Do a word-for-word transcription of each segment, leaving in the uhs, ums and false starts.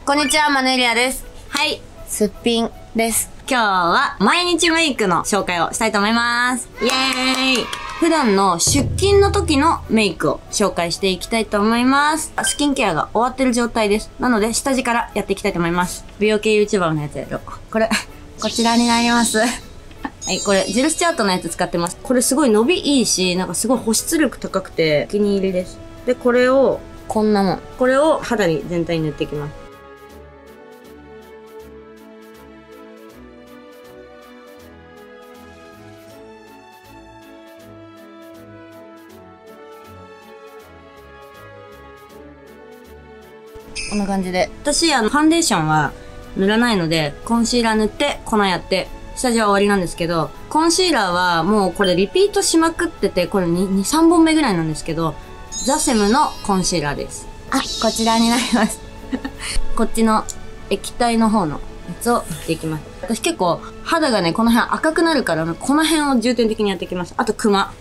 こんにちは、マネリアです。 はい。 すっぴんです。 今日は毎日メイクの紹介をしたいと思います。イエーイ。普段の出勤の時のメイクを紹介していきたいと思います。スキンケアが終わってる状態です。なので、下地からやっていきたいと思います。美容系 YouTuber のやつやろ。これ、こちらになります。はい、これ、ジルスチャートのやつ使ってます。これすごい伸びいいし、なんかすごい保湿力高くて、お気に入りです。で、これを、 こんなもん。 これを肌に全体に塗っていきます。 こんな感じで。 私、あの、ファンデーションは塗らないので、コンシーラー塗って、粉やって、下地は終わりなんですけど、コンシーラーはもうこれリピートしまくってて、これに、に、さんぼんめぐらいなんですけど、ザセムのコンシーラーです。 あ、こちらになります。 こっちの液体の方のやつを塗っていきます。私結構肌がね、この辺赤くなるから、この辺を重点的にやっていきます。あとクマ。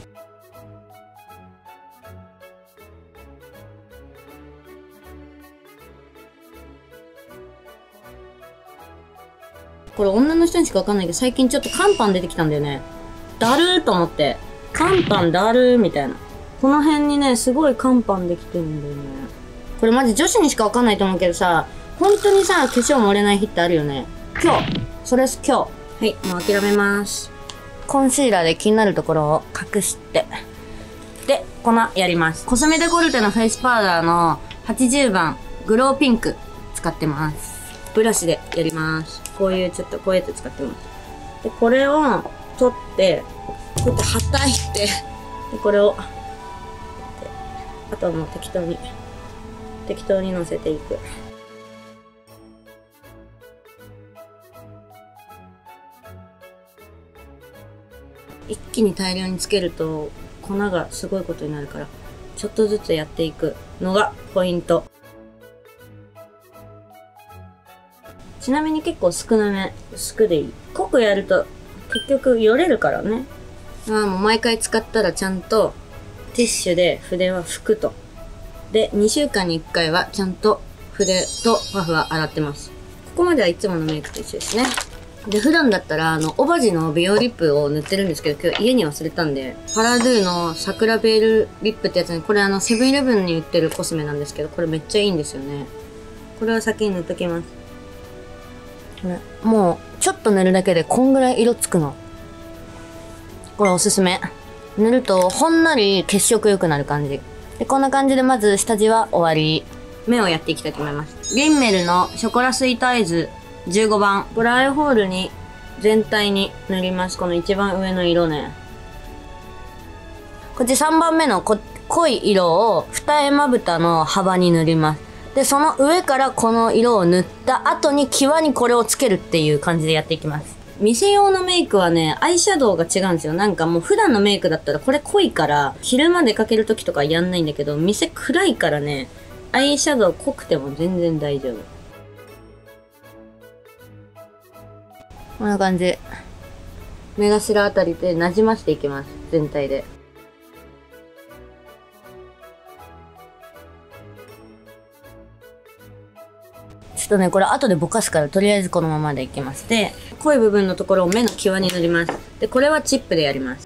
これ女の人にしかわかんないけど、最近ちょっとカンパン出てきたんだよね。だるーと思って。カンパンだるーみたいな。この辺にね、すごいカンパンできてるんだよね。これマジ女子にしかわかんないと思うけどさ、本当にさ、化粧漏れない日ってあるよね。今日。それです、今日。はい、もう諦めます。 コンシーラーで気になるところを隠して。 で、粉やります。コスメデコルテのフェイスパウダーのはちじゅうばんグローピンク使ってます。ブラシでやります。こういうちょっとこういうやつ使ってます。で、これを取って、こうやってはたいて、で、これを、あとはもう適当に、適当に乗せていく。一気に大量につけると粉がすごいことになるから、ちょっとずつやっていくのがポイント。ちなみに結構少なめ、薄くでいい。濃くやると結局よれるからね。ああ、もう毎回使ったらちゃんとティッシュで筆は拭くと。で、にしゅうかんにいっかいはちゃんと筆とパフは洗ってます。ここまではいつものメイクと一緒ですね。で、普段だったら、あの、オバジの美容リップを塗ってるんですけど、今日家に忘れたんで、パラドゥの桜ベールリップってやつに、これあの、セブンイレブンに売ってるコスメなんですけど、これめっちゃいいんですよね。これを先に塗っときます。 もう、ちょっと塗るだけでこんぐらい色つくの。これおすすめ。塗ると、ほんのり血色良くなる感じ。で、こんな感じでまず下地は終わり。 目をやっていきたいと思います。リンメルのショコラスイートアイズじゅうごばん。これアイホールに全体に塗ります。この一番上の色ね。 こっちさんばんめのこ濃い色を二重まぶたの幅に塗ります。で、その上からこの色を塗った後に際にこれをつけるっていう感じでやっていきます。 店用のメイクはね、アイシャドウが違うんですよ。なんかもう普段のメイクだったらこれ濃いから、昼間出かける時とかやんないんだけど、店暗いからね、アイシャドウ濃くても全然大丈夫。 こんな感じ。 目頭あたりで馴染ませていきます。全体で。 ちょっとね、これ後でぼかすから、とりあえずこのままでいきます。 で、濃い部分のところを目の際に塗ります。で、これはチップでやります。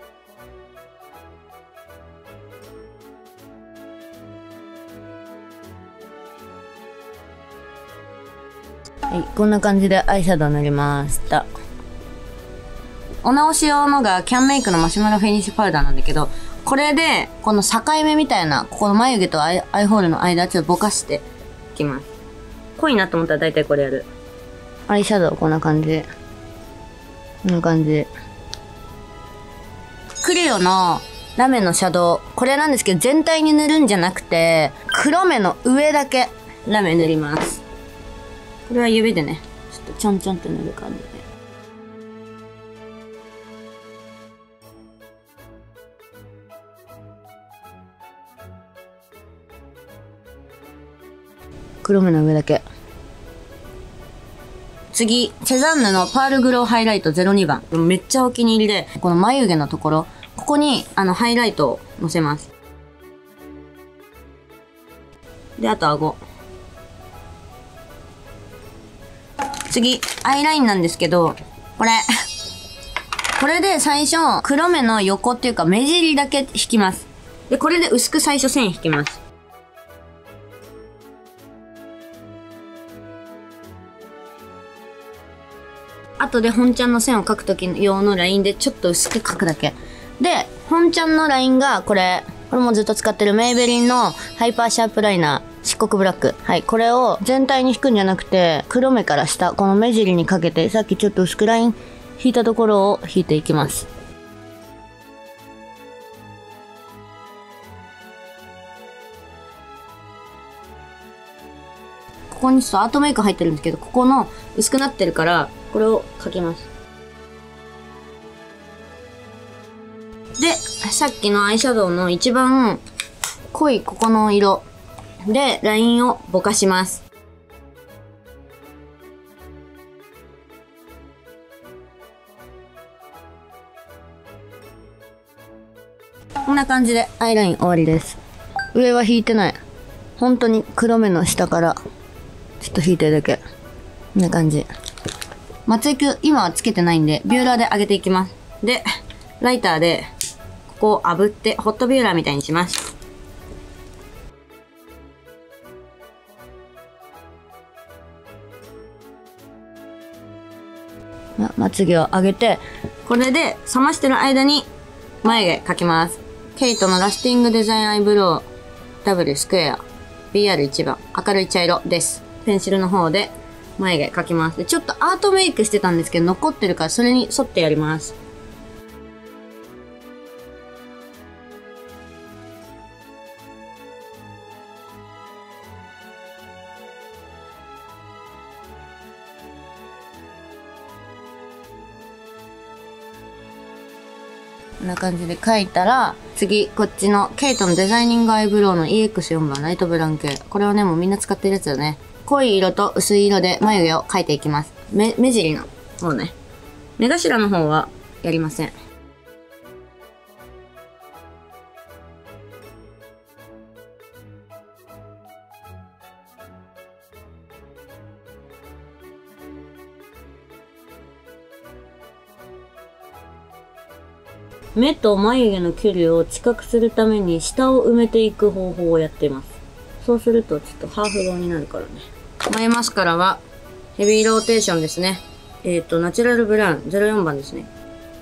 はい、こんな感じでアイシャドウ塗りました。 お直し用のがキャンメイクのマシュマロフィニッシュパウダーなんだけど、これで、この境目みたいな、ここの眉毛とアイ、アイホールの間、ちょっとぼかしていきます。濃いなと思ったら大体これやる。 アイシャドウこんな感じ。こんな感じ。 クリオのラメのシャドウ。これなんですけど、全体に塗るんじゃなくて、黒目の上だけラメ塗ります。これは指でね、ちょっとちょんちょんと塗る感じで。 黒目の上だけ。 次、セザンヌのパールグローハイライトゼロにばん。めっちゃお気に入りで、この眉毛のところ、ここに、あの、ハイライトをのせます。で、あと顎。 次、アイラインなんですけど、これ。これで最初、黒目の横っていうか目尻だけ引きます。で、これで薄く最初線引きます。後で本ちゃんの線を描くとき用のラインでちょっと薄く描くだけ。で、本ちゃんのラインがこれ、これもずっと使ってるメイベリンのハイパーシャープライナー、漆黒ブラック。はい、これを全体に引くんじゃなくて、黒目から下、この目尻にかけて、さっきちょっと薄くライン引いたところを引いていきます。ここにちょっとアートメイク入ってるんですけど、ここの薄くなってるから、これを描きます。で、さっきのアイシャドウの一番濃いここの色でラインをぼかします。こんな感じでアイライン終わりです。上は引いてない。本当に黒目の下からちょっと引いてるだけ。こんな感じ。まつ液今はつけてないんで、ビューラーで上げていきます。で、ライターでここを炙ってホットビューラーみたいにします。ま、まつげを上げて、これで冷ましてる間に眉毛描きます。ケイトのラスティングデザインアイブロウダブルスクエア ビーアールいち 番明るい茶色です。ペンシルの方で眉毛描きます。で、ちょっとアートメイクしてたんですけど残ってるからそれに沿ってやります。こんな感じで描いたら、次、こっちのケイトのデザイニングアイブロウの イーエックスよん 番ライトブラウン系。これはね、もうみんな使ってるやつだね。濃い色と薄い色で眉毛を描いていきます。目、目尻の方ね。目頭の方はやりません。目と眉毛の距離を近くするために下を埋めていく方法をやっています。そうするとちょっとハーフ顔になるからね。眉マスカラはヘビーローテーションですね。えっと、ナチュラルブラウンゼロよんばんですね。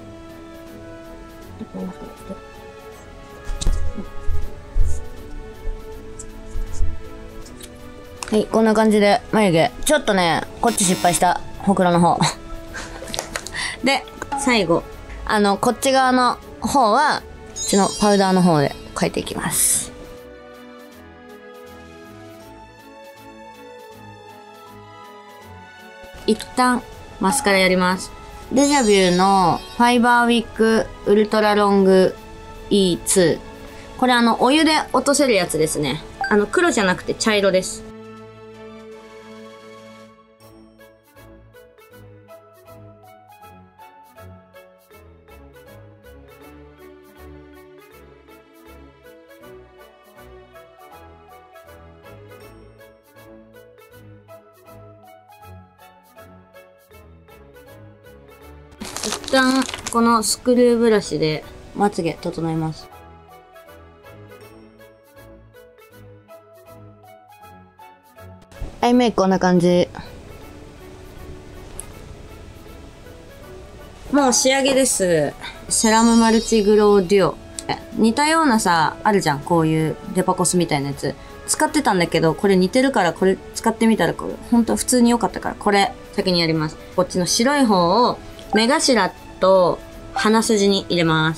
はい、こんな感じで眉毛。ちょっとね、こっち失敗した。ほくろの方。で、最後。あの、こっち側の方は、こっちのパウダーの方で描いていきます。一旦、マスカラやります。デジャビューのファイバーウィッグウルトラロング イーツー。これあの、お湯で落とせるやつですね。あの、黒じゃなくて茶色です。一旦このスクリューブラシでまつげ整えます。アイメイクこんな感じ。もう仕上げです。セラムマルチグローデュオ。似たようなさ、あるじゃん。こういうデパコスみたいなやつ。使ってたんだけど、これ似てるからこれ使ってみたらこれ、ほんと普通に良かったから、これ先にやります。こっちの白い方を目頭と鼻筋に入れます。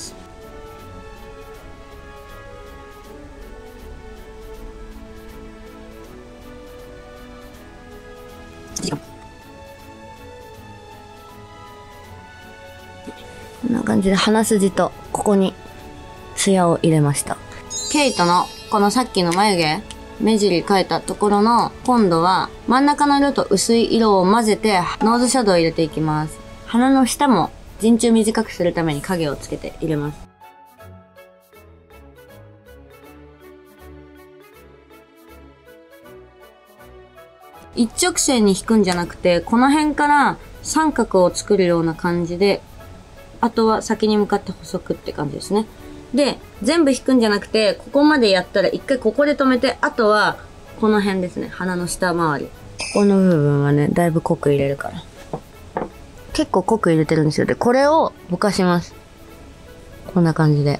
こんな感じで鼻筋とここにツヤを入れました。ケイトのこのさっきの眉毛、目尻描いたところの今度は真ん中の色と薄い色を混ぜてノーズシャドウを入れていきます。鼻の下も陣中短くするために影をつけて入れます。 一直線に引くんじゃなくて、この辺から三角を作るような感じで、あとは先に向かって細くって感じですね。で、全部引くんじゃなくて、ここまでやったら一回ここで止めて、あとはこの辺ですね。鼻の下回り。ここの部分はね、だいぶ濃く入れるから。結構濃く入れてるんですよ。で、これをぼかします。こんな感じで。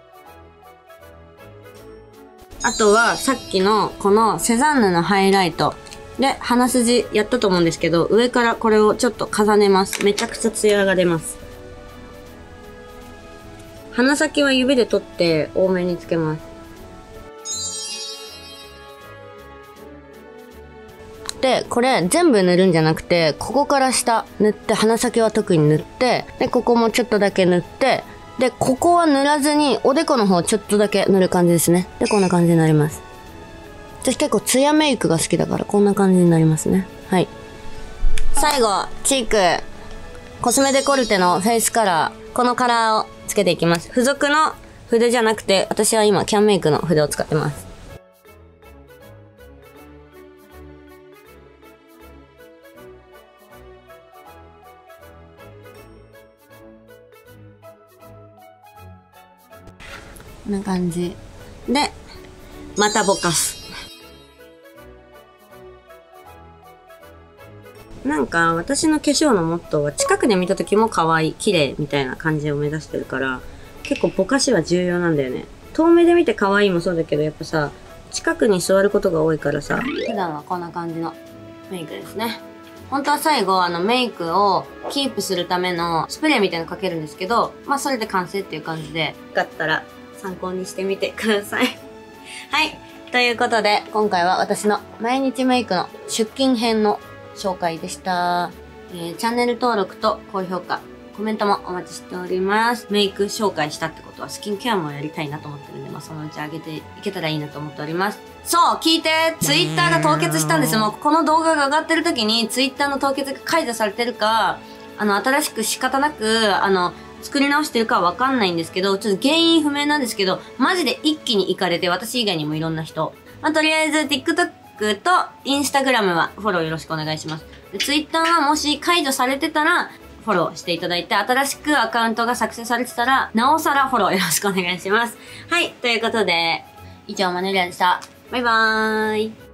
あとは、さっきのこのセザンヌのハイライト。で、鼻筋やったと思うんですけど、上からこれをちょっと重ねます。めちゃくちゃツヤが出ます。鼻先は指で取って多めにつけます。で、これ全部塗るんじゃなくて、ここから下塗って、鼻先は特に塗って、で、ここもちょっとだけ塗って、で、ここは塗らずに、おでこの方ちょっとだけ塗る感じですね。で、こんな感じになります。私結構ツヤメイクが好きだから、こんな感じになりますね。はい。最後、チーク。コスメデコルテのフェイスカラー。このカラーをつけていきます。付属の筆じゃなくて、私は今、キャンメイクの筆を使ってます。こんな感じ。で、またぼかす。なんか、私の化粧のモットーは近くで見た時も可愛い、綺麗みたいな感じを目指してるから、結構ぼかしは重要なんだよね。遠目で見て可愛いもそうだけど、やっぱさ、近くに座ることが多いからさ、普段はこんな感じのメイクですね。本当は最後、あの、メイクをキープするためのスプレーみたいなのかけるんですけど、まあ、それで完成っていう感じで、よかったら参考にしてみてください。はい。ということで、今回は私の毎日メイクの出勤編の紹介でした。えー、チャンネル登録と高評価、コメントもお待ちしております。メイク紹介したってことはスキンケアもやりたいなと思ってるんで、まあ、そのうち上げていけたらいいなと思っております。そう、聞いて、ツイッターが凍結したんですよ。もうこの動画が上がってる時にツイッターの凍結が解除されてるか、あの、新しく仕方なく、あの、作り直してるかはわかんないんですけど、ちょっと原因不明なんですけど、マジで一気に行かれて、私以外にもいろんな人。まあ、とりあえず TikTok と Instagram はフォローよろしくお願いします。で Twitter はもし解除されてたら、フォローしていただいて、新しくアカウントが作成されてたら、なおさらフォローよろしくお願いします。はい、ということで、以上マネリアでした。バイバーイ。